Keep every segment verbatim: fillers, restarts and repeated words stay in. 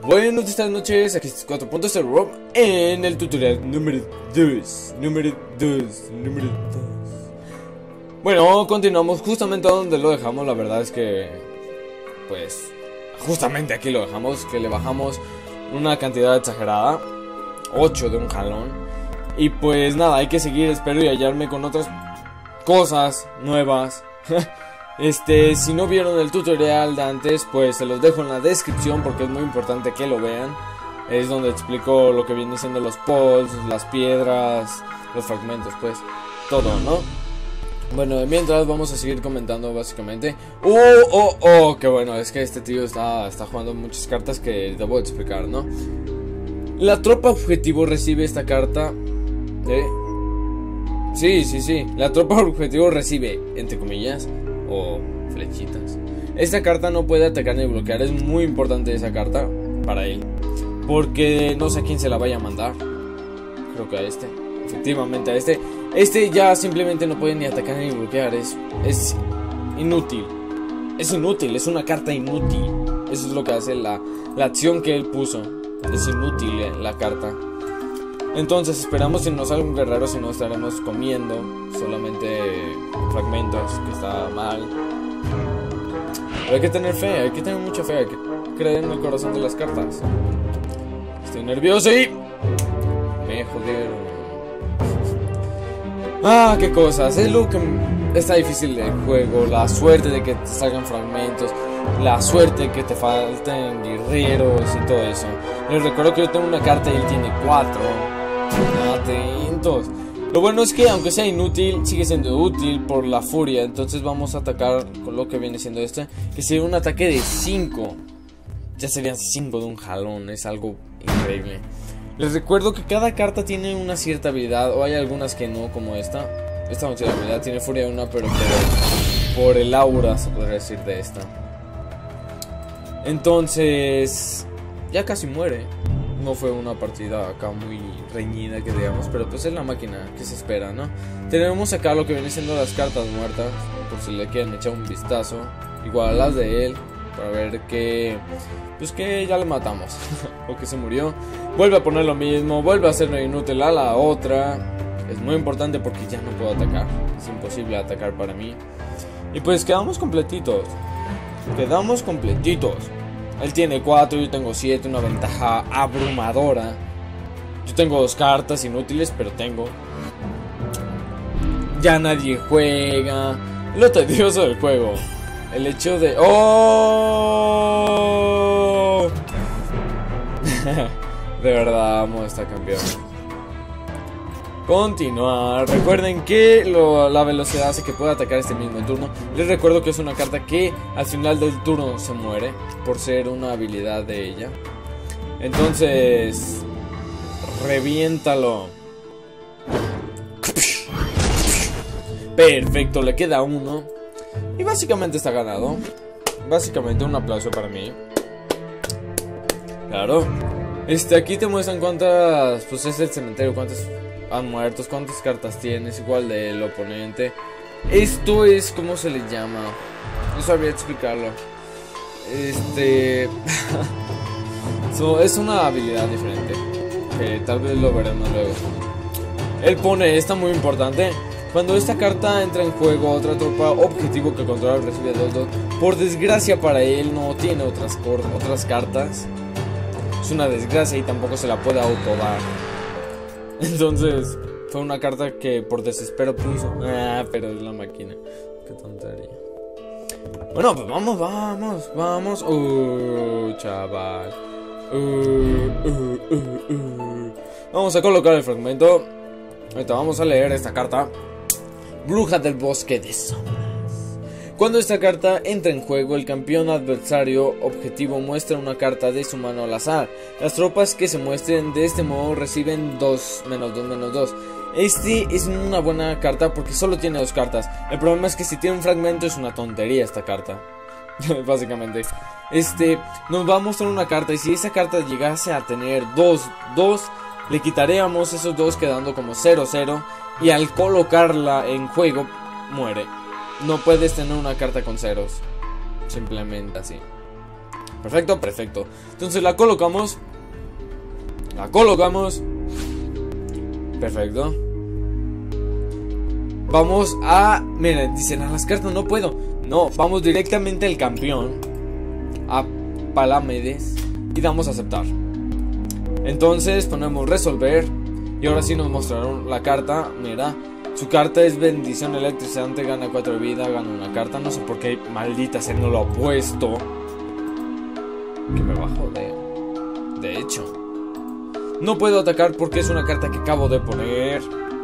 Buenas tardes, noches, aquí es cuatro punto cero Rob en el tutorial número dos, número dos, número dos. Bueno, continuamos justamente donde lo dejamos. La verdad es que, pues, justamente aquí lo dejamos, que le bajamos una cantidad exagerada, ocho de un jalón. Y pues nada, hay que seguir, espero y hallarme con otras cosas nuevas. Este, si no vieron el tutorial de antes, pues se los dejo en la descripción porque es muy importante que lo vean. Es donde explico lo que viene siendo los pods, las piedras, los fragmentos, pues, todo, ¿no? Bueno, mientras vamos a seguir comentando básicamente. ¡Oh, oh, oh! Que bueno, es que este tío está, está jugando muchas cartas que debo explicar, ¿no? La tropa objetivo recibe esta carta de... Sí, sí, sí, la tropa objetivo recibe, entre comillas, o flechitas. Esta carta no puede atacar ni bloquear. Es muy importante esa carta para él, porque no sé a quién se la vaya a mandar. Creo que a este. Efectivamente a este. Este ya simplemente no puede ni atacar ni bloquear. Es, es inútil. Es inútil, es una carta inútil. Eso es lo que hace la, la acción que él puso. Es inútil eh, la carta. Entonces esperamos si nos sale un guerrero, si no estaremos comiendo solamente fragmentos, que está mal. Pero hay que tener fe, hay que tener mucha fe, hay que creer en el corazón de las cartas. Estoy nervioso y... me jodieron. Ah, qué cosas, es lo que está difícil del juego. La suerte de que te salgan fragmentos, la suerte de que te falten guerreros y todo eso. Les recuerdo que yo tengo una carta y él tiene cuatro. Atentos. Lo bueno es que aunque sea inútil, sigue siendo útil por la furia. Entonces vamos a atacar con lo que viene siendo este, que sería un ataque de cinco. Ya serían cinco de un jalón. Es algo increíble. Les recuerdo que cada carta tiene una cierta habilidad, o hay algunas que no, como esta. Esta no tiene habilidad, tiene furia de una, pero por, por el aura se podría decir de esta. Entonces ya casi muere. No fue una partida acá muy reñida que digamos, pero pues es la máquina que se espera, ¿no? Tenemos acá lo que viene siendo las cartas muertas, por si le quieren echar un vistazo. Igual a las de él, para ver que... pues que ya le matamos, o que se murió. Vuelve a poner lo mismo, vuelve a hacerme inútil a la otra. Es muy importante porque ya no puedo atacar, es imposible atacar para mí. Y pues quedamos completitos. Quedamos completitos. Él tiene cuatro, yo tengo siete, una ventaja abrumadora. Yo tengo dos cartas inútiles, pero tengo. Ya nadie juega. Lo tedioso del juego. El hecho de... ¡oh! De verdad amo esta campeona. Continuar. Recuerden que lo, la velocidad hace que pueda atacar este mismo turno. Les recuerdo que es una carta que al final del turno se muere por ser una habilidad de ella. Entonces, reviéntalo. Perfecto, le queda uno. Y básicamente está ganado. Básicamente un aplauso para mí. Claro. Este, aquí te muestran cuántas... pues es el cementerio, cuántas... han muerto, cuántas cartas tienes, igual del oponente. Esto es, ¿cómo se le llama? No sabría explicarlo. Este... so, es una habilidad diferente, que tal vez lo veremos luego. Él pone esta muy importante. Cuando esta carta entra en juego, otra tropa objetivo que controla recibe dos dos. Por desgracia para él no tiene otras, otras cartas. Es una desgracia y tampoco se la puede autodar. Entonces, fue una carta que por desespero puso. Ah, pero es la máquina. Qué tontería. Bueno, pues vamos, vamos, vamos. Uh, chaval. Uh, uh, uh, uh. Vamos a colocar el fragmento. Ahorita vamos a leer esta carta. Bruja del bosque de sombras. Cuando esta carta entra en juego, el campeón adversario objetivo muestra una carta de su mano al azar. Las tropas que se muestren de este modo reciben dos, menos dos, menos dos. Este es una buena carta porque solo tiene dos cartas. El problema es que si tiene un fragmento es una tontería esta carta. Básicamente. Este nos va a mostrar una carta y si esa carta llegase a tener dos, dos, le quitaríamos esos dos quedando como cero cero. Y al colocarla en juego, muere. No puedes tener una carta con ceros. Simplemente así. Perfecto, perfecto. Entonces la colocamos. La colocamos. Perfecto. Vamos a... Miren, dicen a las cartas no puedo. No, vamos directamente al campeón. A Palamedes. Y damos a aceptar. Entonces ponemos resolver. Y ahora sí nos mostraron la carta. Mira, su carta es bendición electrizante. Gana cuatro de vida, gana una carta. No sé por qué, maldita sea, no lo ha puesto. Que me va a joder. De hecho, no puedo atacar porque es una carta que acabo de poner.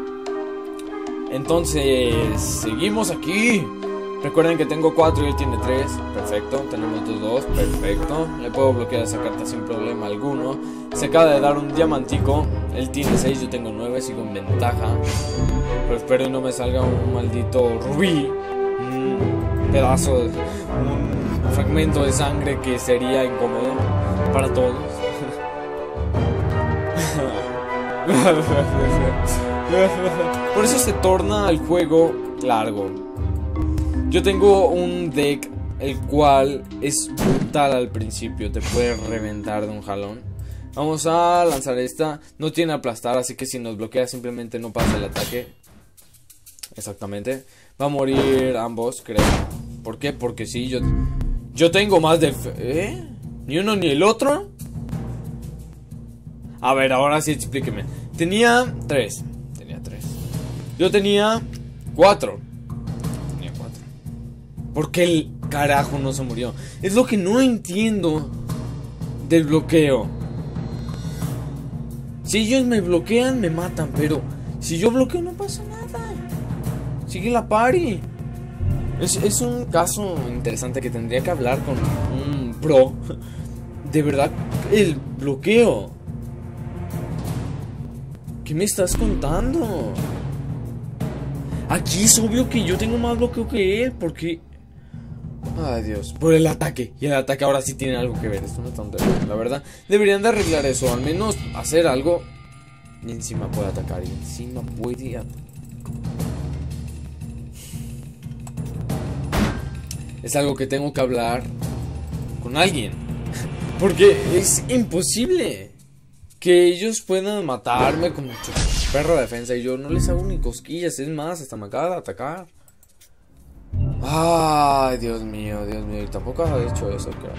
Entonces, seguimos aquí. Recuerden que tengo cuatro y él tiene tres. Perfecto, tenemos otros dos. Perfecto, le puedo bloquear esa carta sin problema alguno. Se acaba de dar un diamantico. Él tiene seis, yo tengo nueve, sigo en ventaja. Pero espero que no me salga un maldito rubí. Un pedazo de... un fragmento de sangre que sería incómodo para todos. Por eso se torna el juego largo. Yo tengo un deck el cual es brutal al principio, te puede reventar de un jalón. Vamos a lanzar esta. No tiene aplastar, así que si nos bloquea simplemente no pasa el ataque. Exactamente. Va a morir ambos, creo. ¿Por qué? Porque sí, yo Yo tengo más de... ¿Eh? ¿Ni uno ni el otro? A ver, ahora sí explíqueme. Tenía tres. Tenía tres. Yo tenía cuatro. Tenía cuatro. ¿Por qué el carajo no se murió? Es lo que no entiendo del bloqueo. Si ellos me bloquean, me matan. Pero si yo bloqueo, no pasa nada. Sigue la party. Es, es un caso interesante que tendría que hablar con un pro. De verdad, el bloqueo. ¿Qué me estás contando? Aquí es obvio que yo tengo más bloqueo que él. Porque... Ay, Dios. Por el ataque. Y el ataque ahora sí tiene algo que ver. Es una tontería, la verdad. Deberían de arreglar eso. Al menos hacer algo. Y encima puede atacar. Y encima puede atacar. Es algo que tengo que hablar con alguien. Porque es imposible que ellos puedan matarme con mucho perro de defensa y yo no les hago ni cosquillas. Es más, hasta me acaba de atacar. Ay, Dios mío, Dios mío. Y tampoco ha hecho eso, creo.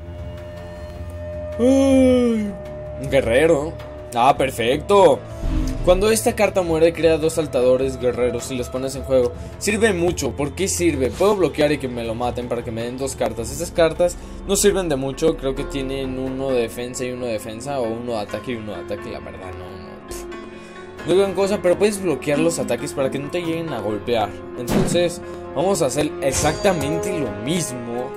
Ay, un guerrero. Ah, perfecto. Cuando esta carta muere, crea dos saltadores guerreros y los pones en juego. Sirve mucho. ¿Por qué sirve? Puedo bloquear y que me lo maten para que me den dos cartas. Estas cartas no sirven de mucho. Creo que tienen uno de defensa y uno de defensa. O uno de ataque y uno de ataque. La verdad, no, no. Pff. No digan cosa, pero puedes bloquear los ataques para que no te lleguen a golpear. Entonces, vamos a hacer exactamente lo mismo.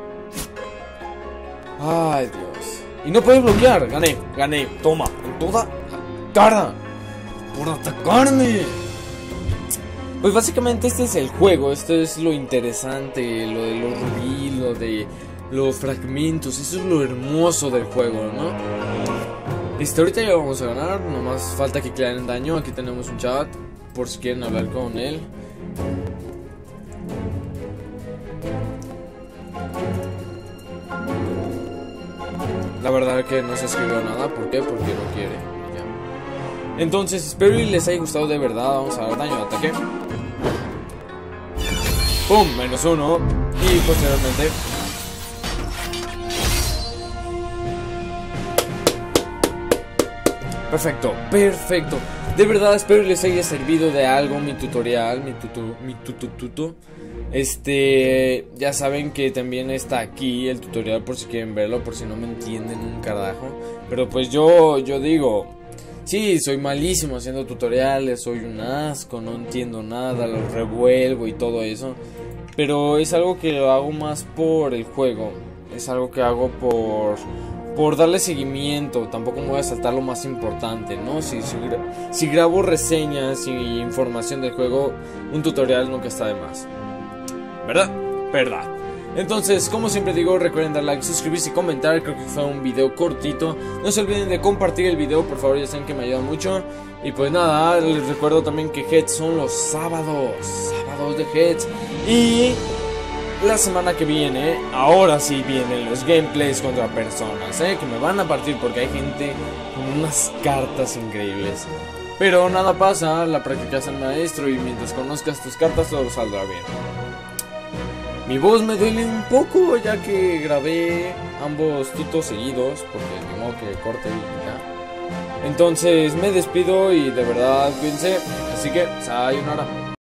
Ay, Dios. Y no puedes bloquear. Gané, gané. Toma, en toda cara. Por atacarme. Pues básicamente este es el juego. Esto es lo interesante. Lo de los rubí, lo de los fragmentos. Eso es lo hermoso del juego, ¿no? Listo, ahorita ya vamos a ganar. Nomás falta que clearen daño. Aquí tenemos un chat por si quieren hablar con él. La verdad es que no se escribió nada. ¿Por qué? Porque no quiere. Entonces espero y les haya gustado de verdad. Vamos a dar daño de ataque. ¡Pum! Menos uno. Y posteriormente perfecto, perfecto. De verdad espero y les haya servido de algo mi tutorial. Mi tutu, mi tutu, tutu. Este, ya saben que también está aquí el tutorial por si quieren verlo, por si no me entienden un carajo. Pero pues yo, yo digo, sí, soy malísimo haciendo tutoriales, soy un asco, no entiendo nada, lo revuelvo y todo eso. Pero es algo que lo hago más por el juego, es algo que hago por, por darle seguimiento. Tampoco me voy a saltar lo más importante, ¿no? Si, si, si grabo reseñas y información del juego, un tutorial nunca está de más. ¿Verdad? ¿Verdad? Entonces, como siempre digo, recuerden dar like, suscribirse y comentar. Creo que fue un video cortito. No se olviden de compartir el video, por favor, ya saben que me ayudan mucho. Y pues nada, les recuerdo también que Heads son los sábados. Sábados de Heads. Y la semana que viene, ahora sí vienen los gameplays contra personas, ¿eh? Que me van a partir porque hay gente con unas cartas increíbles. Pero nada pasa, la práctica es el maestro y mientras conozcas tus cartas todo saldrá bien. Mi voz me duele un poco ya que grabé ambos tutos seguidos, porque de modo que corte y ya. Entonces me despido y de verdad cuídense, así que sayonara.